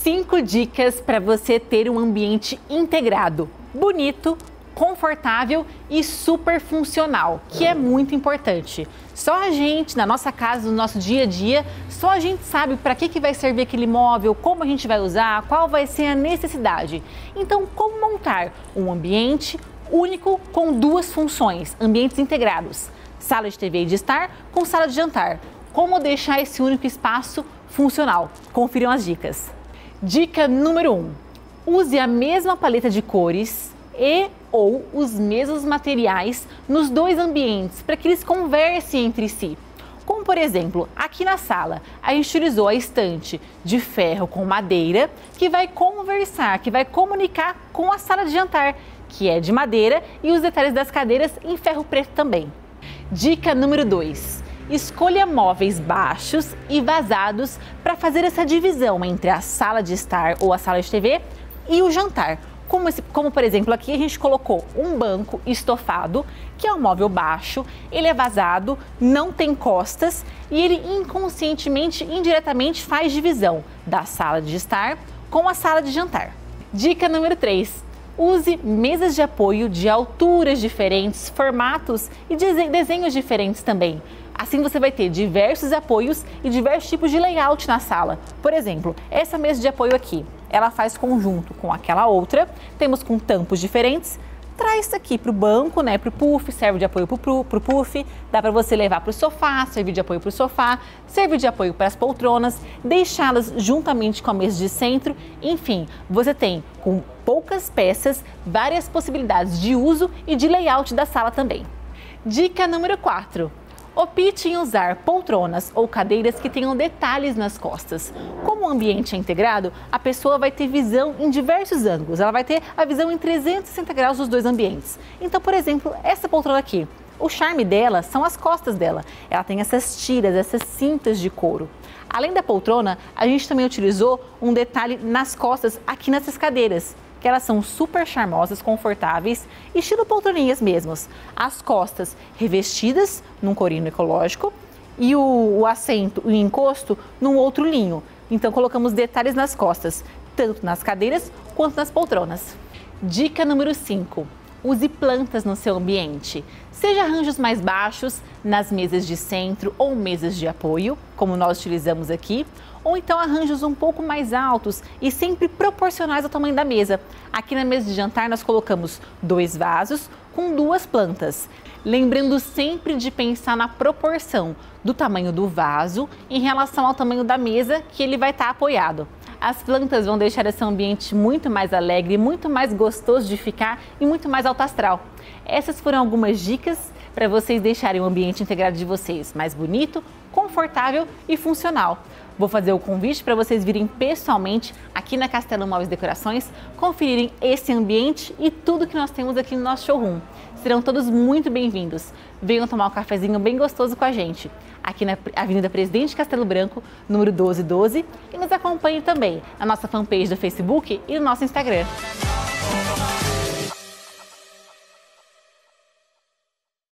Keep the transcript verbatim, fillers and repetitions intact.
Cinco dicas para você ter um ambiente integrado, bonito, confortável e super funcional, que é muito importante. Só a gente, na nossa casa, no nosso dia a dia, só a gente sabe para que, que vai servir aquele móvel, como a gente vai usar, qual vai ser a necessidade. Então, como montar um ambiente único com duas funções, ambientes integrados, sala de T V e de estar com sala de jantar. Como deixar esse único espaço funcional? Confiram as dicas. Dica número um. Use a mesma paleta de cores e ou os mesmos materiais nos dois ambientes para que eles conversem entre si. Como, por exemplo, aqui na sala, a gente utilizou a estante de ferro com madeira que vai conversar, que vai comunicar com a sala de jantar, que é de madeira, e os detalhes das cadeiras em ferro preto também. Dica número dois. Escolha móveis baixos e vazados para fazer essa divisão entre a sala de estar ou a sala de T V e o jantar. Como, esse, como por exemplo, aqui a gente colocou um banco estofado, que é um móvel baixo, ele é vazado, não tem costas e ele inconscientemente, indiretamente faz divisão da sala de estar com a sala de jantar. Dica número três. Use mesas de apoio de alturas diferentes, formatos e desenhos diferentes também. Assim você vai ter diversos apoios e diversos tipos de layout na sala. Por exemplo, essa mesa de apoio aqui, ela faz conjunto com aquela outra, temos com tampos diferentes. Traz isso aqui para o banco, né, para o puff, serve de apoio para o puff, dá para você levar para o sofá, servir de apoio para o sofá, servir de apoio para as poltronas, deixá-las juntamente com a mesa de centro, enfim, você tem com poucas peças várias possibilidades de uso e de layout da sala também. Dica número quatro. Opte em usar poltronas ou cadeiras que tenham detalhes nas costas. Como o ambiente é integrado, a pessoa vai ter visão em diversos ângulos. Ela vai ter a visão em trezentos e sessenta graus dos dois ambientes. Então, por exemplo, essa poltrona aqui, o charme dela são as costas dela. Ela tem essas tiras, essas cintas de couro. Além da poltrona, a gente também utilizou um detalhe nas costas aqui nessas cadeiras, que elas são super charmosas, confortáveis, estilo poltroninhas mesmos. As costas revestidas num corino ecológico e o, o assento e o encosto num outro linho. Então colocamos detalhes nas costas, tanto nas cadeiras quanto nas poltronas. Dica número cinco. Use plantas no seu ambiente. Seja arranjos mais baixos nas mesas de centro ou mesas de apoio, como nós utilizamos aqui, ou então arranjos um pouco mais altos e sempre proporcionais ao tamanho da mesa. Aqui na mesa de jantar nós colocamos dois vasos com duas plantas. Lembrando sempre de pensar na proporção do tamanho do vaso em relação ao tamanho da mesa que ele vai estar apoiado. As plantas vão deixar esse ambiente muito mais alegre, muito mais gostoso de ficar e muito mais alto astral. Essas foram algumas dicas para vocês deixarem o ambiente integrado de vocês mais bonito, confortável e funcional. Vou fazer o convite para vocês virem pessoalmente aqui na Castelo Móveis Decorações, conferirem esse ambiente e tudo que nós temos aqui no nosso showroom. Serão todos muito bem-vindos. Venham tomar um cafezinho bem gostoso com a gente, aqui na Avenida Presidente Castelo Branco, número doze doze, e nos acompanhe também na nossa fanpage do Facebook e no nosso Instagram.